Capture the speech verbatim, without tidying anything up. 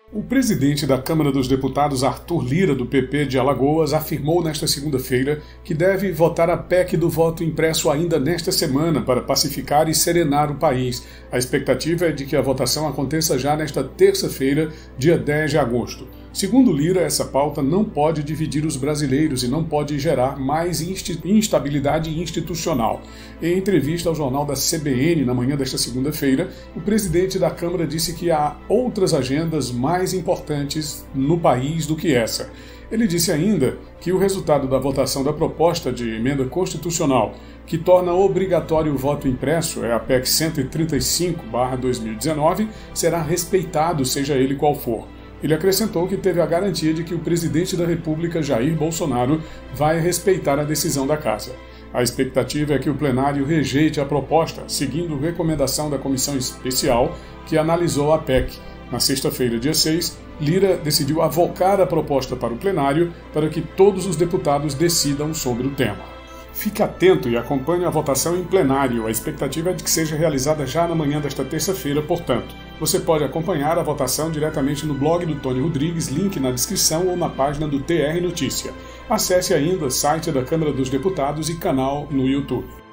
O presidente da Câmara dos Deputados, Arthur Lira, do P P de Alagoas, afirmou nesta segunda-feira que deve votar a P E C do voto impresso ainda nesta semana para pacificar e serenar o país. A expectativa é de que a votação aconteça já nesta terça-feira, dia dez de agosto. Segundo Lira, essa pauta não pode dividir os brasileiros e não pode gerar mais instabilidade institucional. Em entrevista ao jornal da C B N na manhã desta segunda-feira, o presidente da Câmara disse que há outras agendas mais importantes no país do que essa. Ele disse ainda que o resultado da votação da proposta de emenda constitucional, que torna obrigatório o voto impresso, é a P E C cento e trinta e cinco barra dois mil e dezenove, será respeitado, seja ele qual for. Ele acrescentou que teve a garantia de que o presidente da República, Jair Bolsonaro, vai respeitar a decisão da Casa. A expectativa é que o plenário rejeite a proposta, seguindo recomendação da comissão especial que analisou a P E C. Na sexta-feira, dia seis, Lira decidiu avocar a proposta para o plenário para que todos os deputados decidam sobre o tema. Fique atento e acompanhe a votação em plenário. A expectativa é de que seja realizada já na manhã desta terça-feira, portanto. Você pode acompanhar a votação diretamente no blog do Tony Rodrigues, link na descrição ou na página do T R Notícia. Acesse ainda o site da Câmara dos Deputados e canal no YouTube.